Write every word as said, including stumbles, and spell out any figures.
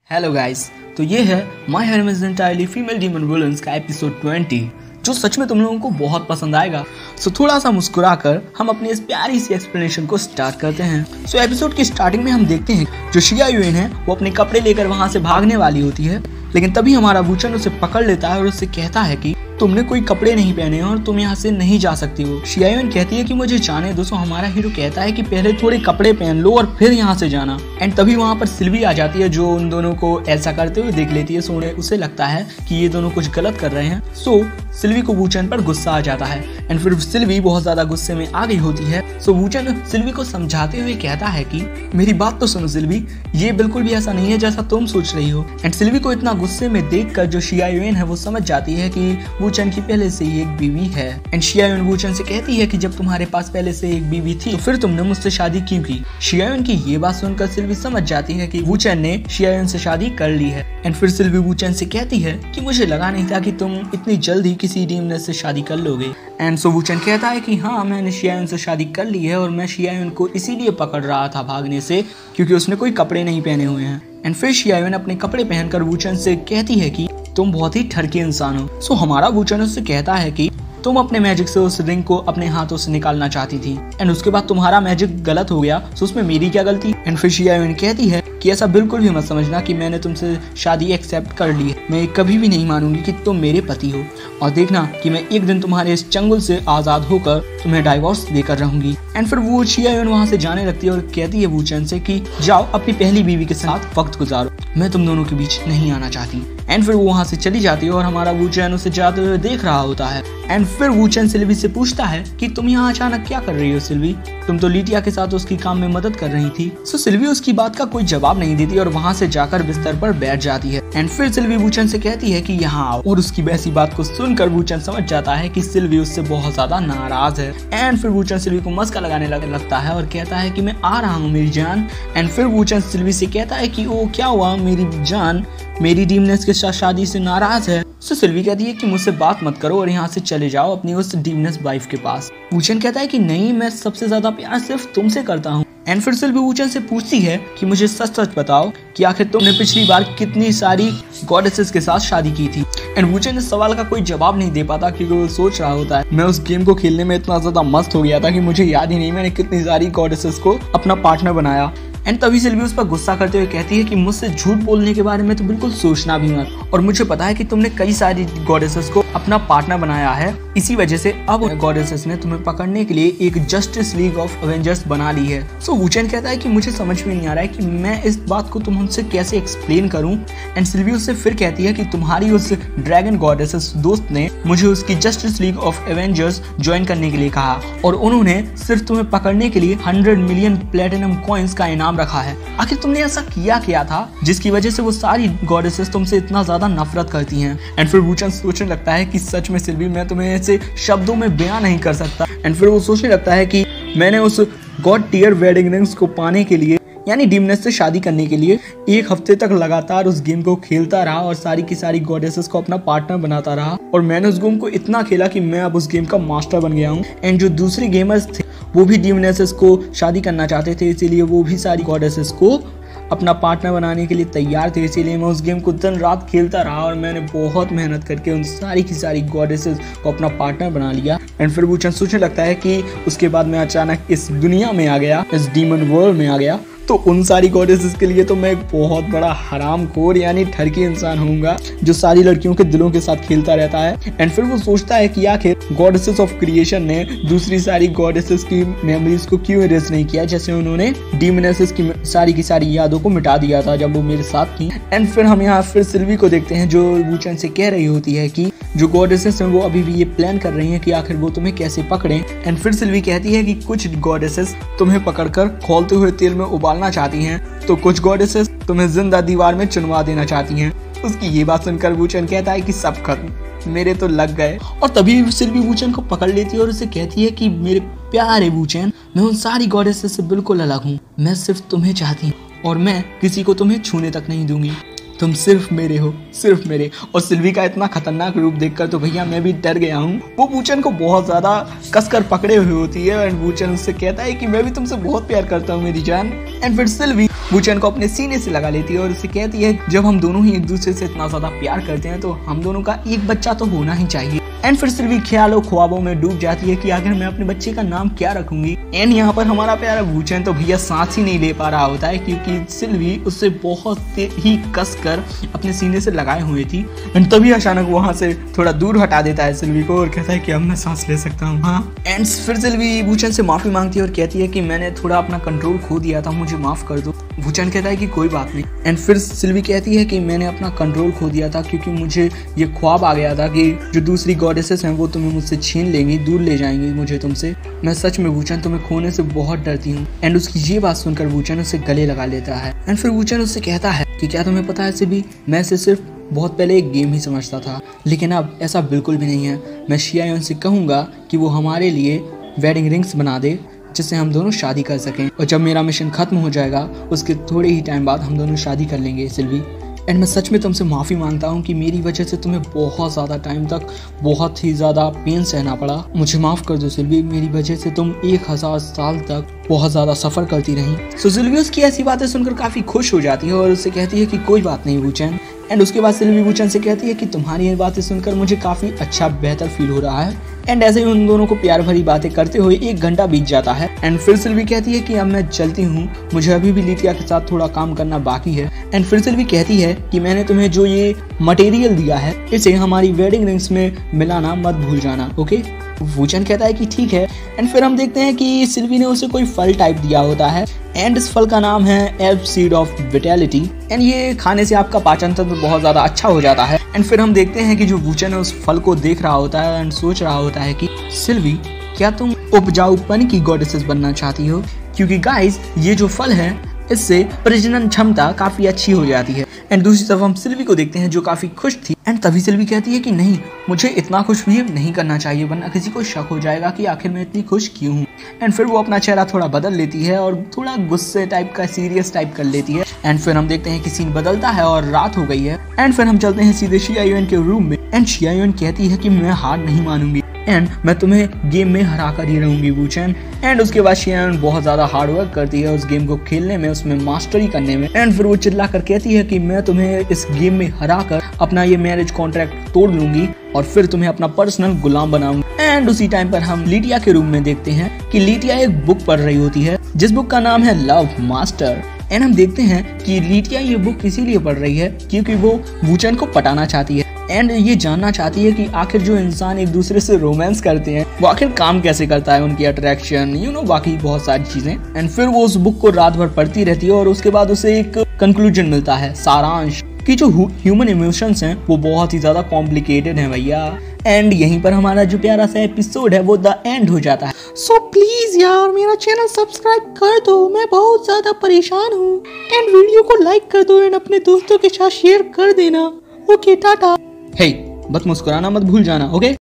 Hello guys, तो ये है my Hermes entirely female demon villains का एपिसोड ट्वेंटी, जो सच में तुम लोगों को बहुत पसंद आएगा। सो थोड़ा सा मुस्कुराकर हम अपनी इस प्यारी सी एक्सप्लेनेशन को स्टार्ट करते हैं। सो एपिसोड की स्टार्टिंग में हम देखते हैं जो शिया युएन है वो अपने कपड़े लेकर वहां से भागने वाली होती है, लेकिन तभी हमारा वूचन उसे पकड़ लेता है और उससे कहता है कि तुमने कोई कपड़े नहीं पहने और तुम यहाँ से नहीं जा सकती हो। शिया युएन कहती है कि मुझे जाने दो। सो हमारा हीरो कहता है कि पहले थोड़े कपड़े पहन लो और फिर यहाँ से जाना। एंड तभी वहाँ पर सिल्वी आ जाती है जो उन दोनों को ऐसा करते हुए देख लेती है। सो उसे लगता है कि ये दोनों कुछ गलत कर रहे हैं। सो सिल्वी को वूचन पर गुस्सा आ जाता है एंड फिर सिल्वी बहुत ज्यादा गुस्से में आ गई होती है। सो वूचन सिल्वी को समझाते हुए कहता है कि मेरी बात तो सुनो सिल्वी, ये बिल्कुल भी ऐसा नहीं है जैसा तुम सोच रही हो। एंड सिल्वी को इतना गुस्से में देखकर जो शिया युएन है वो समझ जाती है कि वूचन की पहले से ही एक बीवी है। एंड शिया युएन वूचन से कहती है कि जब तुम्हारे पास पहले से एक बीवी थी तो फिर तुमने मुझसे शादी क्यों की। शिया युएन की ये बात सुनकर सिल्वी समझ जाती है कि वूचन ने शिया युएन से शादी कर ली है। एंड फिर सिल्वी वूचन से कहती है कि मुझे लगा नहीं था कि तुम इतनी जल्दी किसी डीमनेस से शादी कर लोगे। एंड सो वूचन कहता है कि हाँ, मैंने शिया युएन से शादी कर ली है और मैं शिया युएन को इसीलिए पकड़ रहा था भागने से क्योंकि उसने कोई कपड़े नहीं पहने हुए हैं। एंड फिर शिया युएन अपने कपड़े पहनकर वूचन से कहती है कि तुम बहुत ही ठरकी इंसान हो। सो हमारा वूचन उससे कहता है कि तुम अपने मैजिक से उस रिंग को अपने हाथों से निकालना चाहती थी एंड उसके बाद तुम्हारा मैजिक गलत हो गया, तो उसमें मेरी क्या गलती। एंड फिर शिया युएन कहती है कि ऐसा बिल्कुल भी मत समझना कि मैंने तुमसे शादी एक्सेप्ट कर ली है। मैं कभी भी नहीं मानूंगी कि तुम मेरे पति हो और देखना कि मैं एक दिन तुम्हारे इस चंगुल से आजाद होकर तुम्हें डाइवोर्स देकर रहूंगी। एंड फिर वो शिया युएन वहां से जाने लगती है और कहती है वूचन से कि जाओ अपनी पहली बीवी के साथ वक्त गुजारो, मैं तुम दोनों के बीच नहीं आना चाहती। एंड फिर वो वहां से चली जाती है और हमारा वूचन उसे जाते हुए देख रहा होता है। एंड फिर वूचन सिल्वी से पूछता है कि तुम यहाँ अचानक क्या कर रही हो सिल्वी, तुम तो लिटिया के साथ उसकी काम में मदद कर रही थी। सो सिल्वी उसकी बात का कोई जवाब नहीं देती और वहां से जाकर बिस्तर पर बैठ जाती है। एंड फिर सिल्वी वूचन से कहती है कि यहाँ आओ, और उसकी वैसी बात को सुनकर वूचन समझ जाता है कि सिल्वी उससे बहुत ज्यादा नाराज है। एंड फिर वूचन सिल्वी को मस्का लगाने लग, लगता है और कहता है कि मैं आ रहा हूँ मेरी जान। एंड फिर वूचन सिल्वी से कहता है कि ओ क्या हुआ मेरी जान, मेरी डीमनेस के साथ शादी से नाराज है। तो सिल्वी कहती है कि मुझसे बात मत करो और यहाँ से चले जाओ अपनी उस डीमनेस वाइफ के पास। वूचन कहता है कि नहीं, मैं सबसे ज्यादा प्यार सिर्फ तुमसे करता हूँ। एंड फिर सिल्वी वूचन से पूछती है कि मुझे सच सच बताओ कि आखिर तुमने पिछली बार कितनी सारी गॉडेसेस के साथ शादी की थी। एंड वूचन इस सवाल का कोई जवाब नहीं दे पाता क्योंकि वो सोच रहा होता है मैं उस गेम को खेलने में इतना ज्यादा मस्त हो गया था कि मुझे याद ही नहीं मैंने कितनी सारी गॉडेसेस को अपना पार्टनर बनाया। एंड तभी सिल्वी उस पर गुस्सा करते हुए कहती है कि मुझसे झूठ बोलने के बारे में तो बिल्कुल सोचना भी मत, और मुझे पता है कि तुमने कई सारी गॉडेसेस को अपना पार्टनर बनाया है, इसी वजह से अब गॉडेसेस ने तुम्हें पकड़ने के लिए एक जस्टिस लीग ऑफ अवेंजर्स बना ली है। सो वूचन कहता है कि मुझे समझ में नहीं आ रहा है कि मैं इस बात को तुमसे कैसे एक्सप्लेन करूं। एंड सिल्वी उससे फिर कहती है कि तुम्हारी उस ड्रैगन गॉडेसेस दोस्त ने मुझे उसकी Justice League of Avengers join करने के लिए कहा और उन्होंने सिर्फ तुम्हें पकड़ने के लिए हंड्रेड मिलियन प्लेटिनम कॉइन्स का इनाम रखा है। आखिर तुमने ऐसा किया क्या था जिसकी वजह से वो सारी गॉडेसेस तुमसे इतना ज्यादा नफरत करती हैं। एंड फिर वूचन सोचने लगता है कि सच में सिल्वी मैं तुम्हें ऐसे शब्दों में बयां नहीं कर सकता। एंड फिर वो सोचने लगता है कि मैंने उस गॉड टियर वेडिंग रिंग्स को पाने के लिए यानी डीमनेस से शादी करने के लिए एक हफ्ते तक लगातार उस गेम को खेलता रहा और सारी की सारी गॉडेसेस को अपना पार्टनर बनाता रहा, और मैंने उस गेम को इतना खेला कि मैं अब उस गेम का मास्टर बन गया हूँ। एंड जो दूसरे गेमर्स थे वो भी डीमनेसेस को शादी करना चाहते थे, इसीलिए वो भी सारी गॉडेसेस को अपना पार्टनर बनाने के लिए तैयार थे, इसीलिए मैं उस गेम को दिन रात खेलता रहा और मैंने बहुत मेहनत करके उन सारी की सारी गॉडेसेस को अपना पार्टनर बना लिया। एंड फिर वूचन सोचने लगता है कि उसके बाद मैं अचानक इस दुनिया में आ गया, इस डीमन वर्ल्ड में आ गया, तो उन सारी गॉडेसेस के लिए तो मैं एक बहुत बड़ा हरामखोर यानी ठरकी इंसान होऊंगा जो सारी लड़कियों के दिलों के साथ खेलता रहता है। एंड फिर वो सोचता है कि आखिर गॉडेसेस ऑफ क्रिएशन ने दूसरी सारी गॉडेसेस की मेमोरीज को क्यों इरेज नहीं किया, जैसे उन्होंने डीमनेसेस की सारी की सारी यादों को मिटा दिया था जब वो मेरे साथ थी। एंड फिर हम यहाँ फिर सिल्वी को देखते हैं जो वूचन से कह रही होती है कि जो गॉडेसेस हैं वो अभी भी ये प्लान कर रही हैं कि आखिर वो तुम्हें कैसे पकड़ें। एंड फिर सिल्वी कहती है कि कुछ गॉडेसेस तुम्हें पकड़कर खौलते हुए तेल में उबालना चाहती हैं, तो कुछ गॉडेसेस तुम्हें जिंदा दीवार में चुनवा देना चाहती हैं। उसकी ये बात सुनकर वूचन कहता है कि सब खत्म, मेरे तो लग गए। और तभी सिल्वी वूचन को पकड़ लेती है और उसे कहती है कि मेरे प्यारे वूचन, मैं उन सारी गॉडेसेस से बिल्कुल अलग हूँ, मैं सिर्फ तुम्हें चाहती हूँ और मैं किसी को तुम्हें छूने तक नहीं दूंगी। तुम सिर्फ मेरे हो, सिर्फ मेरे। और सिल्वी का इतना खतरनाक रूप देखकर तो भैया मैं भी डर गया हूँ। वो वूचन को बहुत ज्यादा कसकर पकड़े हुए होती है एंड वूचन उससे कहता है कि मैं भी तुमसे बहुत प्यार करता हूँ मेरी जान। एंड फिर सिल्वी वूचन को अपने सीने से लगा लेती है और उससे कहती है जब हम दोनों ही एक दूसरे से इतना ज्यादा प्यार करते हैं तो हम दोनों का एक बच्चा तो होना ही चाहिए। एंड फिर सिल्वी ख्यालों ख्वाबों में डूब जाती है कि आखिर मैं अपने बच्चे का नाम क्या रखूंगी। एंड यहाँ पर हमारा प्यारा वूचन तो भैया सांस ही नहीं ले पा रहा होता है क्योंकि सिल्वी उससे बहुत ही कसकर अपने सीने से लगाए हुए थी। एंड तभी अचानक वहां से थोड़ा दूर हटा देता है सिल्वी को और कहता है कि अब मैं सांस ले सकता हूँ। हाँ। एंड फिर सिल्वी वूचन से माफी मांगती है और कहती है कि मैंने थोड़ा अपना कंट्रोल खो दिया था, मुझे माफ कर दो। वूचन कहता है कि कोई बात नहीं। एंड फिर सिल्वी कहती है कि मैंने अपना कंट्रोल खो दिया था क्योंकि मुझे ये ख्वाब आ गया था कि जो दूसरी गॉडेसेस हैं वो तुम्हें मुझसे छीन लेंगी, दूर ले जाएंगी मुझे तुमसे। मैं सच में वूचन तुम्हें खोने से बहुत डरती हूँ। एंड उसकी ये बात सुनकर वूचन उसे गले लगा लेता है। एंड फिर वूचन उससे कहता है कि क्या तुम्हें पता है सिल्वी, मैं इसे सिर्फ बहुत पहले एक गेम ही समझता था, लेकिन अब ऐसा बिल्कुल भी नहीं है। मैं शियायोन से कहूँगा कि वो हमारे लिए वेडिंग रिंग्स बना दे जिससे हम दोनों शादी कर सकें, और जब मेरा मिशन खत्म हो जाएगा उसके थोड़े ही टाइम बाद हम दोनों शादी कर लेंगे सिल्वी। एंड मैं सच में तुमसे माफ़ी मांगता हूँ कि मेरी वजह से तुम्हें बहुत ज़्यादा टाइम तक बहुत ही ज़्यादा पेन सहना पड़ा। मुझे माफ़ कर दो सिल्वी, मेरी वजह से तुम एक हज़ार साल तक बहुत ज़्यादा सफ़र करती रही। सो सिल्वी उसकी ऐसी बातें सुनकर काफ़ी खुश हो जाती है और उससे कहती है कि कोई बात नहीं वूचन। एंड उसके बाद सिल्वी वूचन से कहती है कि तुम्हारी ये बातें सुनकर मुझे काफ़ी अच्छा बेहतर फील हो रहा है। एंड ऐसे ही उन दोनों को प्यार भरी बातें करते हुए एक घंटा बीत जाता है। एंड फिर सिल्वी कहती है कि अब मैं चलती हूँ, मुझे अभी भी लिटिया के साथ थोड़ा काम करना बाकी है। एंड फिर सिल्वी कहती है कि मैंने तुम्हें जो ये मटेरियल दिया है इसे हमारी वेडिंग रिंग्स में मिलाना मत भूल जाना, ओके। वूचन कहता है कि ठीक है। एंड फिर हम देखते हैं कि सिल्वी ने उसे कोई फल टाइप दिया होता है एंड इस फल का नाम है elf seed of vitality. And ये खाने से आपका पाचन तंत्र बहुत ज्यादा अच्छा हो जाता है। एंड फिर हम देखते हैं कि जो वूचन है उस फल को देख रहा होता है एंड सोच रहा होता है कि सिल्वी क्या तुम उपजाऊपन की गॉडेसेस बनना चाहती हो, क्योंकि गाइस ये जो फल है इससे प्रजनन क्षमता काफी अच्छी हो जाती है। एंड दूसरी तरफ हम सिल्वी को देखते हैं जो काफी खुश थी। एंड तभी सिल्वी कहती है कि नहीं, मुझे इतना खुश बिहेव नहीं करना चाहिए वरना किसी को शक हो जाएगा कि आखिर मैं इतनी खुश क्यों हूँ। एंड फिर वो अपना चेहरा थोड़ा बदल लेती है और थोड़ा गुस्से टाइप का सीरियस टाइप कर लेती है। एंड फिर हम देखते हैं कि सीन बदलता है और रात हो गई है। एंड फिर हम चलते हैं सीधे शियायोन के रूम में। एंड शियायोन कहती है कि मैं हार नहीं मानूंगी एंड मैं तुम्हें गेम में हरा कर ही रहूंगी वूचन। एंड उसके बाद शियायोन बहुत ज्यादा हार्ड वर्क करती है उस गेम को खेलने में, उसमें मास्टरी करने में। एंड फिर वो चिल्ला कर कहती है कि मैं तुम्हें इस गेम में हरा कर अपना ये मैरिज कॉन्ट्रैक्ट तोड़ लूंगी और फिर तुम्हें अपना पर्सनल गुलाम बनाऊंगी। एंड उसी टाइम पर हम लिटिया के रूम में देखते हैं कि लिटिया एक बुक पढ़ रही होती है जिस बुक का नाम है लव मास्टर। एंड हम देखते हैं कि लिटिया ये बुक इसीलिए पढ़ रही है क्योंकि वो वूचन को पटाना चाहती है एंड ये जानना चाहती है कि आखिर जो इंसान एक दूसरे से रोमांस करते हैं वो आखिर काम कैसे करता है, उनकी अट्रैक्शन, यू नो, बाकी बहुत सारी चीजें। एंड फिर वो उस बुक को रात भर पढ़ती रहती है और उसके बाद उसे एक कंक्लूजन मिलता है, सारांश, कि जो ह्यूमन इमोशंस हैं वो बहुत ही ज्यादा कॉम्प्लिकेटेड हैं भैया। एंड यहीं पर हमारा जो प्यारा सा एपिसोड है वो द एंड हो जाता है। सो so, प्लीज यार मेरा चैनल सब्सक्राइब कर दो, मैं बहुत ज्यादा परेशान हूँ। एंड वीडियो को लाइक कर दो एंड अपने दोस्तों के साथ शेयर कर देना। ओके टाटा। हे, बस मुस्कुराना मत भूल जाना, ओके।